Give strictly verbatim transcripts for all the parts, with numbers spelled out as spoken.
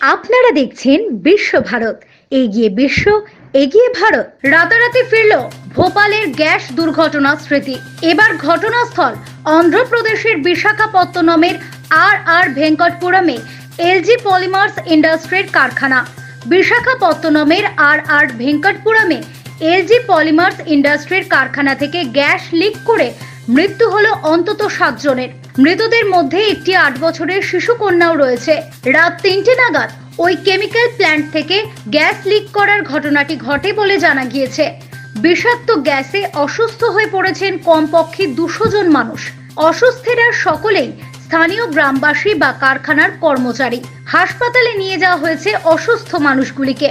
আপনারা দেখছেন বিশ্ব ভারত, এগিয়ে বিশ্ব, এগিয়ে ভারত। রাতারাতি ফিরল ভোপালের গ্যাস দুর্ঘটনা স্মৃতি। এবার ঘটনাস্থল অন্ধ্রপ্রদেশের বিশাখাপত্তনমের আর আর ভেঙ্কটপুরমে এলজি পলিমার্স ইন্ডাস্ট্রির কারখানা। বিশাখাপত্তনমের আর আর ভেঙ্কটপুরমে এলজি পলিমার্স ইন্ডাস্ট্রির কারখানা থেকে গ্যাস লিক করে মৃত্যু হলো অন্তত সাত জনের। মৃতদের মধ্যে একটি আট বছরের শিশু কন্যাও রয়েছে। রাত তিনটে নাগাদ ওই কেমিক্যাল প্ল্যান্ট থেকে গ্যাস লিক করার ঘটনাটি ঘটে বলে জানা গিয়েছে। বিষাক্ত গ্যাসে অসুস্থ হয়ে পড়েছেন কমপক্ষে দুশো জন মানুষ। অসুস্থেরা সকলেই স্থানীয় গ্রামবাসী বা কারখানার কর্মচারী। হাসপাতালে নিয়ে যাওয়া হয়েছে অসুস্থ মানুষগুলিকে।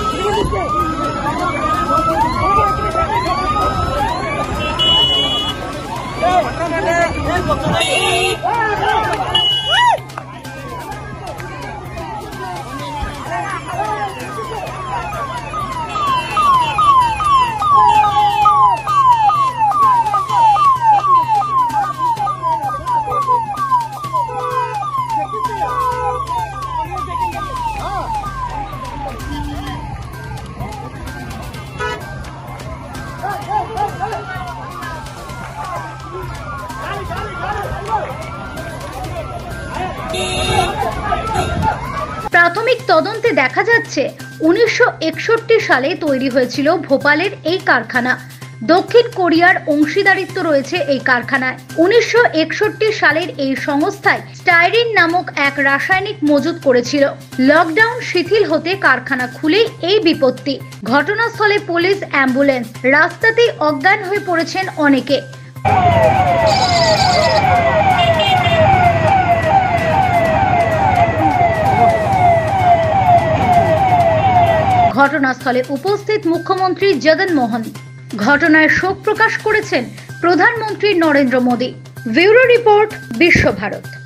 প্রাথমিক তদন্তে দেখা যাচ্ছে উনিশশো একষট্টি সালে তৈরি হয়েছিল ভোপালের এই কারখানা। দক্ষিণ কোরিয়ার অংশীদারিত্ব রয়েছে এই কারখানায়। উনিশশো একষট্টি সালের এই সংস্থায় স্টাইরিন নামক এক রাসায়নিক মজুত করেছিল। লকডাউন শিথিল হতে কারখানা খুলেই এই বিপত্তি। ঘটনাস্থলে পুলিশ, অ্যাম্বুলেন্স, রাস্তাতেই অজ্ঞান হয়ে পড়েছেন অনেকে। ঘটনাস্থলে উপস্থিত মুখ্যমন্ত্রী জগন মোহন। ঘটনায় শোক প্রকাশ করেছেন প্রধানমন্ত্রী নরেন্দ্র মোদী। ব্যুরো রিপোর্ট, বিশ্ব ভারত।